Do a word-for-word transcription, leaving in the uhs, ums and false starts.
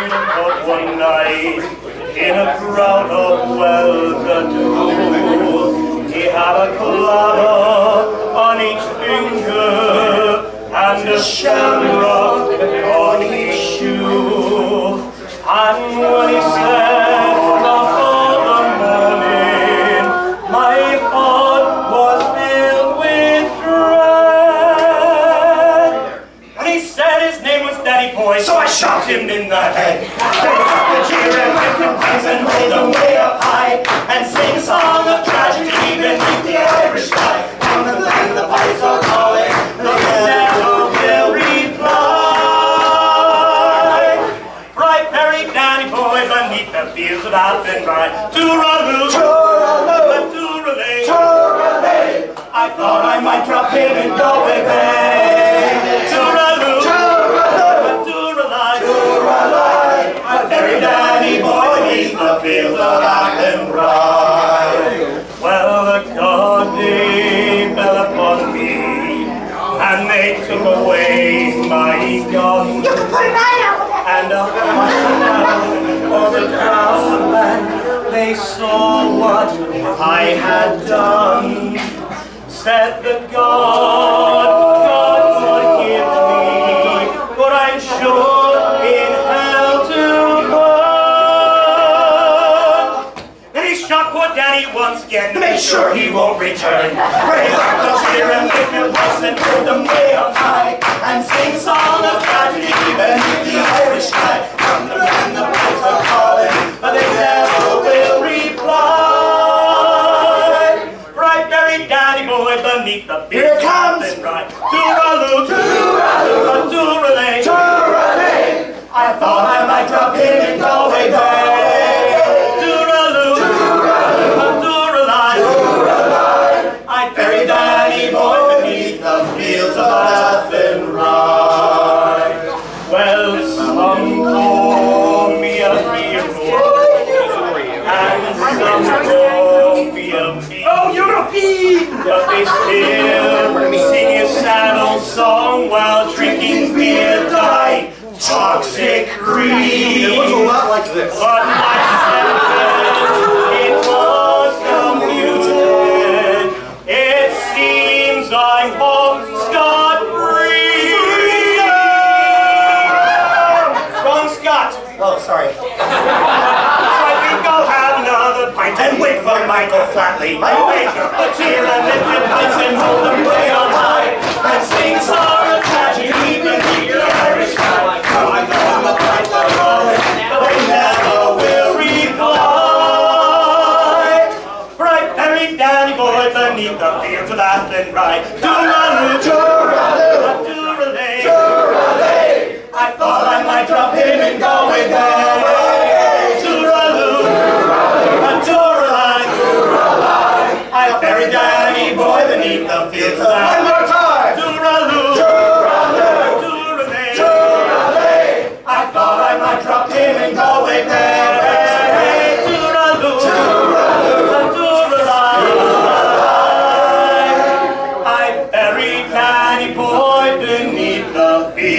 But one night, in a crowd of well-to-do, he had a collar on each finger and a shamrock on each shoe. And when he said, "Love for the morning," my heart was filled with dread. And he said his name was Daddy Boy, so I shot him in the head. Take up the cheer and pick the pipes and hold them way up high, and sing a song of tragedy beneath the Irish sky. Down the lane the pipes are calling, the never will reply. For I buried Danny Boy beneath the fields of Athenry. Tooraloo, tooraloo, tooralay, tooralay. I thought I might drop him in Galway Bay. Tooraloo, tooraloo, tooralay, tooralay. I buried Danny Boy beneath the fields of Athenry. Well, the Gardaí fell upon me, and they took away my gun. You can put it right out. And up on the crowd, and they saw what I had done. Said the God, God forgive me, but I'm sure in hell to burn. And he shot poor Danny once again to make sure he won't return. Raise up the cheer and pick the pulse and hold them way up high, and sing a song of tragedy beneath the Irish sky. From the land the pipes are calling, but they never will reply. For I buried Danny Boy beneath the fields of Athenry. Tooraloo, tooraloo, tooralay, tooralay. I thought I might drop him in Galway Bay. Tooraloo, tooraloo, tooralay, tooralay. I buried Danny Boy beneath the fields of Athenry. Well, some call me a hero, and some call me a fiend. Oh, you're a fiend! But they still sing a sad old song while drinking beer, die toxic greed. It looks a lot like this. But my sentence, it was commuted. It seems I hope scot-free. Oh, sorry. So I think I'll have another pint and wait for Michael Flatley. My wait for the cheer and lift the pints and hold them way on high, and sing a song of tragedy beneath the Irish sky. So I go on the pipes are calling, but they never will reply. For I buried Danny Boy beneath the fields of Athenry. Tooraloo, tooraloo, tooralay, tooralay. I thought I might drop him in Galway Bay. Tooraloo, tooraloo, tooralay, tooralay. I buried Danny Boy beneath the fields of Athenry. One more time. Tooraloo, tooraloo, tooralay, tooralay. I thought I might drop him in Galway Bay. Tooraloo, tooraloo, tooralay, tooralay. I buried Danny Boy beneath the fields.